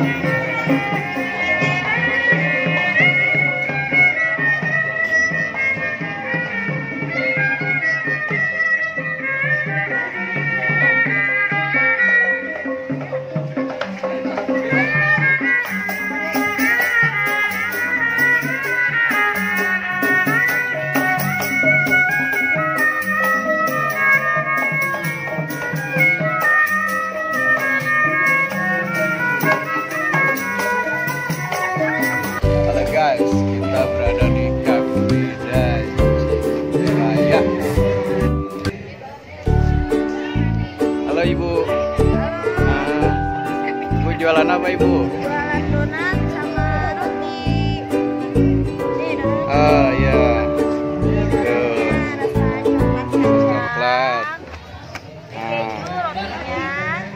Jualan apa Ibu? Jualan donat sama roti. Ah ya. Coklat. Ah. Rotinya.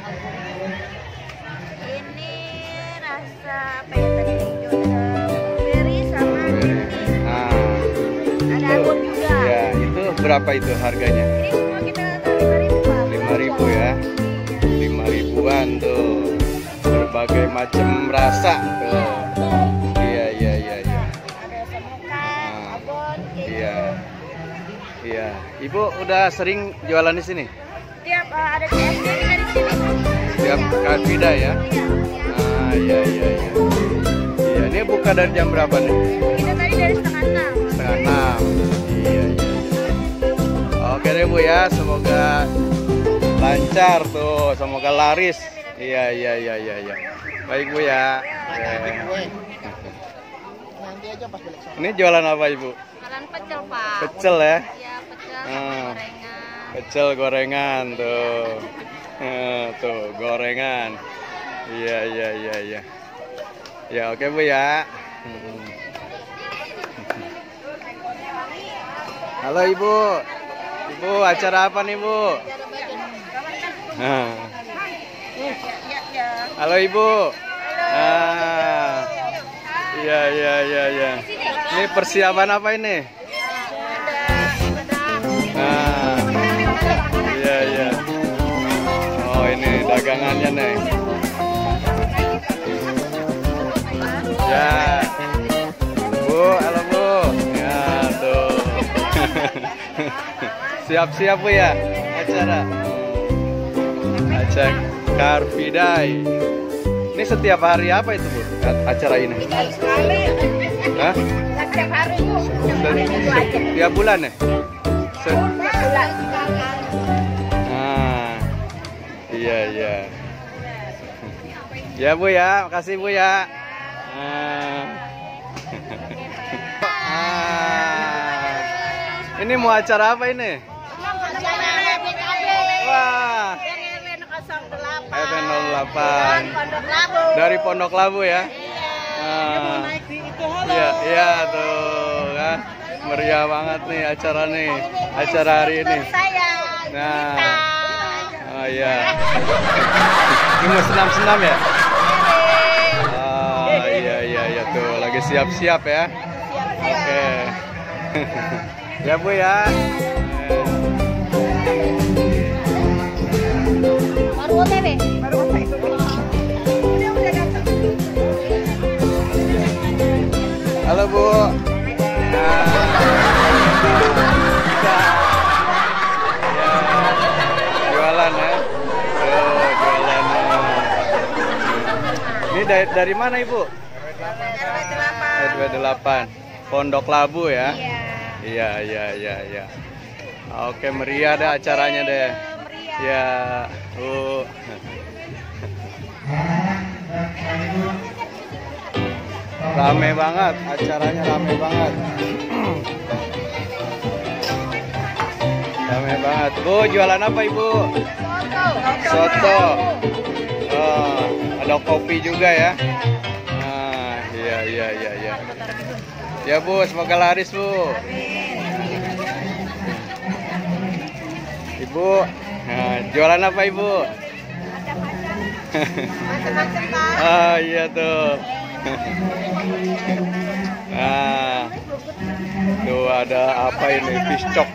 Ini rasa apa ya tadi? Blueberry sama Ah. ada anggur juga. Ya, itu berapa itu harganya? Ini semua kita 5.000 Pak. 5.000 ya. 5.000-an tuh. Berbagai macam rasa tuh. Iya. Ada semuka, abon, Iya. Iya. Ibu udah sering jualan di sini? tiap ada CFD dari sini. Tiap Car Frida ya? Iya. Ah, iya. Iya, ini buka dari jam berapa nih? Kita tadi dari setengah 6. Setengah 6. Iya. Oke deh Bu ya, semoga lancar tuh, semoga laris. Iya. Baik Bu ya. Nanti aja pas balik sana. Ini jualan apa Ibu? Jualan pecel, Pak. Pecel ya? Iya, pecel sama gorengan. Pecel gorengan tuh. Tuh, gorengan. Iya. Ya, oke Bu ya. Halo Ibu. Ibu, acara apa nih Bu? Nah. Halo Ibu. Iya. Ini persiapan apa ini? Iya. Oh, ini dagangannya nih. Ya. Bu, halo Bu. Ya, tuh. Siap-siap Bu ya acara. Acara Car Frida. Ini setiap hari apa itu Bu? Acara ini? Sekali. Hah? Setiap hari Bu. Setiap bulan ya? Bulan. Ah, iya. Ya Bu ya, makasih Bu ya. Ini mau acara apa ini? Wah, FN08 dari Pondok Labu ya. Iya tuh kan, meriah banget nih acara hari ini. Nah, oh iya. Ini mau senam-senam ya? Oh iya tuh, lagi siap-siap ya. Oke. Ya Bu ya. Baru OTW. Halo Bu. Jualan ya. Jualan. Ini dari mana Ibu? RW 8. Pondok Labu ya. Iya. Oke, meriah deh acaranya deh. Ya. Rame banget, acaranya rame banget. Rame banget. Bu, jualan apa Ibu? Soto. Oh, ada kopi juga ya. Ah, iya. Ya Bu, semoga laris Bu. Ibu, nah, jualan apa Ibu? Macam-macam, Pak. Ah, iya tuh. Nah, tuh ada apa ini? Piscok.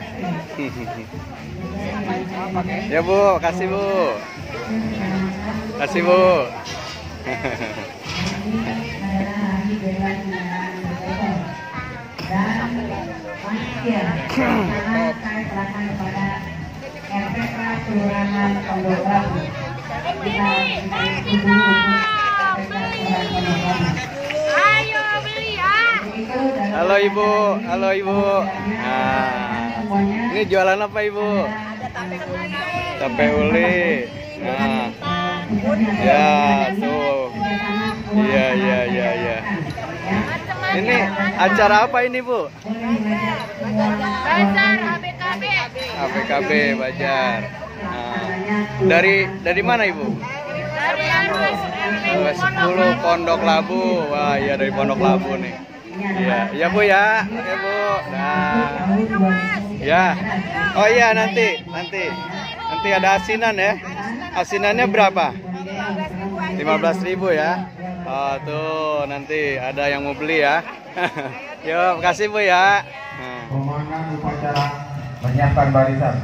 Ya Bu, kasih Bu. Kasih Bu. Ayo beli ya. Halo Ibu, halo Ibu. Nah, ini jualan apa Ibu? Tape uli. Nah, ya tuh. Iya, iya, iya, iya. Ini acara apa ini Bu? Bazar ABKB. APKB Bajar. Nah, dari mana Ibu? Dari RW 10 Pondok Labu. Wah, iya dari Pondok Labu nih. Iya, iya Bu ya. Oke Bu. Nah. Ya. Oh iya nanti ada asinan ya. Asinannya berapa? 15.000 ya. Oh tuh nanti ada yang mau beli ya. Yuk, makasih Bu ya. Komandan upacara menyiapkan barisan.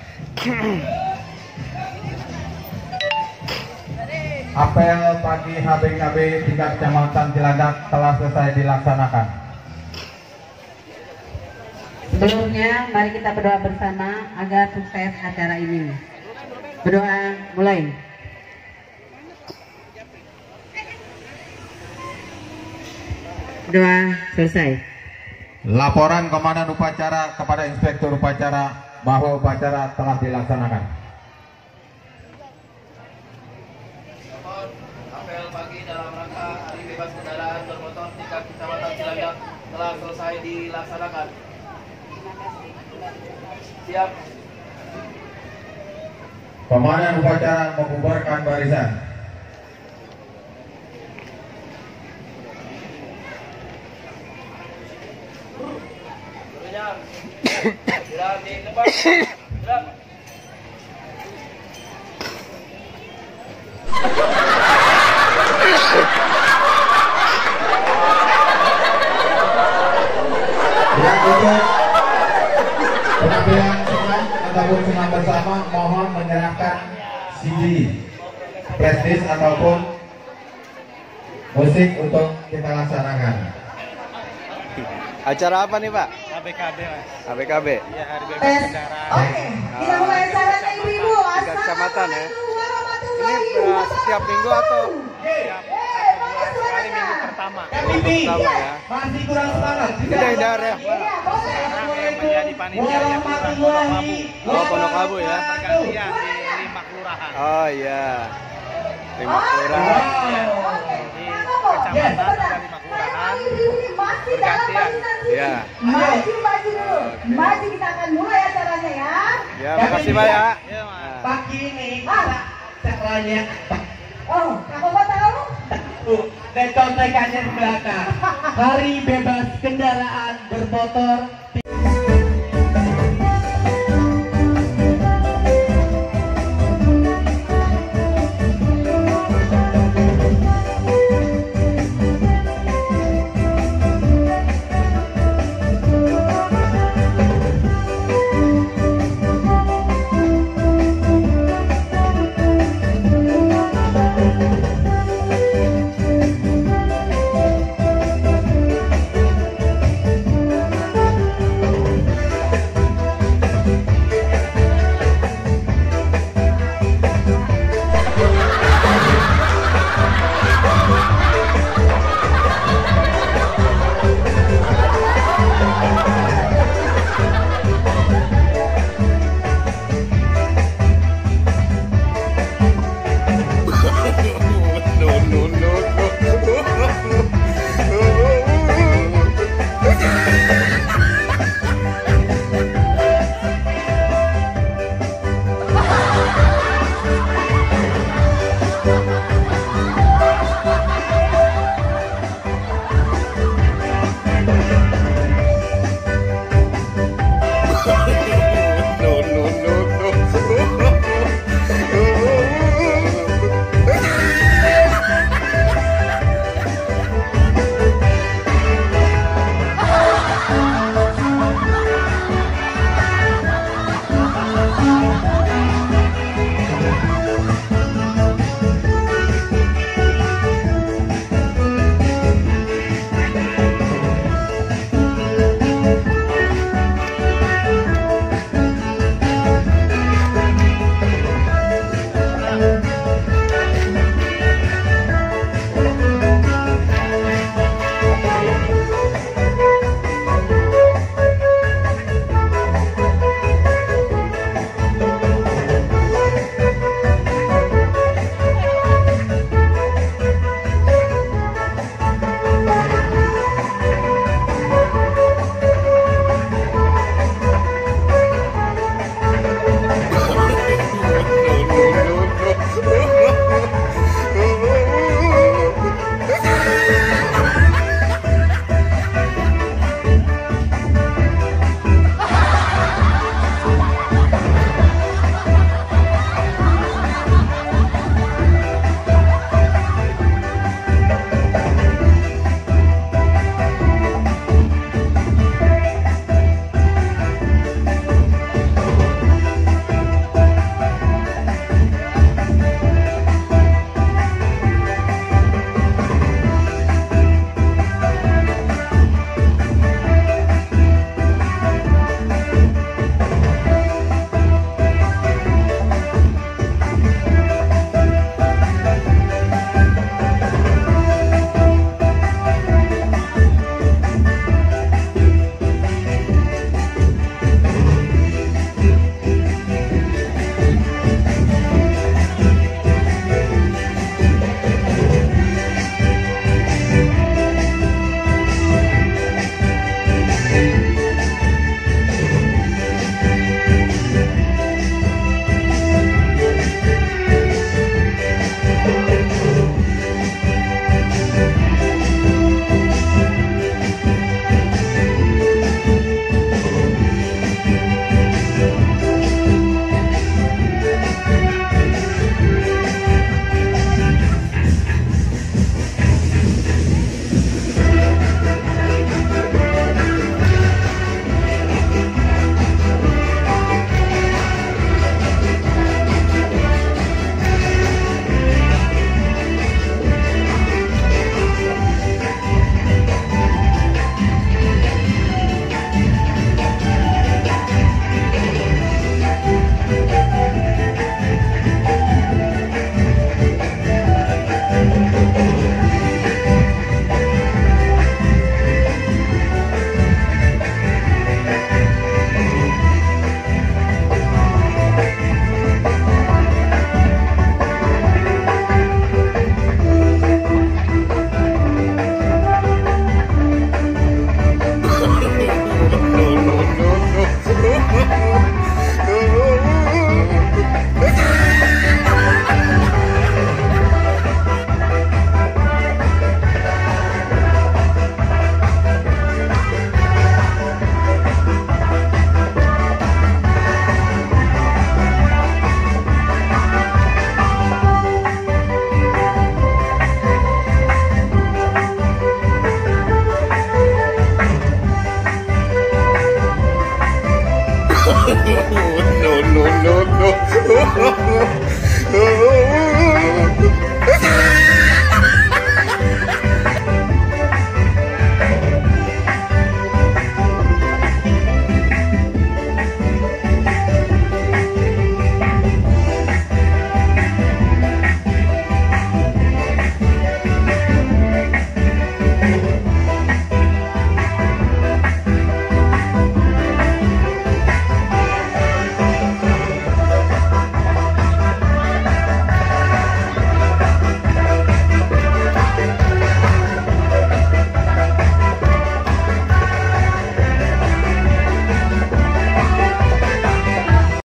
Apel pagi HBKB tingkat Kecamatan Cilandak telah selesai dilaksanakan. Sebelumnya, mari kita berdoa bersama agar sukses acara ini. Berdoa mulai. Berdoa selesai. Laporan Komandan Upacara kepada Inspektur Upacara bahwa upacara telah dilaksanakan. Apel pagi dalam rangka Hari Bebas Kendaraan Bermotor tingkat Kecamatan Cilandak telah selesai dilaksanakan. Siap. Komandan Upacara membubarkan barisan. Gerak di depan. Gerak. Yang untuk penampilan senam ataupun senam bersama mohon menyerahkan CD, flashdisk ataupun musik untuk kita laksanakan. Acara apa nih Pak? ABKB Mas. APKB. Iya, Hari Bebas Kendaraan. Oke, kita mulai acaranya ibu-ibu. Tingkat kecamatan ya. Ini setiap minggu atau Kali minggu pertama. minggu pertama ya? Masih kurang semangat. Ini dari daerah mana? Sekarang yang menjadi panitia ya Pondok Labu. Oh Pondok Labu ya? Pergantian di 5 kelurahan. Oh iya. 5 kelurahan. Di kecamatan ada 5 kelurahan. Bergantian. Iya. Maju dulu. Maju kita akan mulai acaranya ya. Ya, makasih Pak ya. Iya Mas. Pagi ini kita caranya Oh, apa tahu? dan contekannya di belakang. Hari Bebas Kendaraan Bermotor.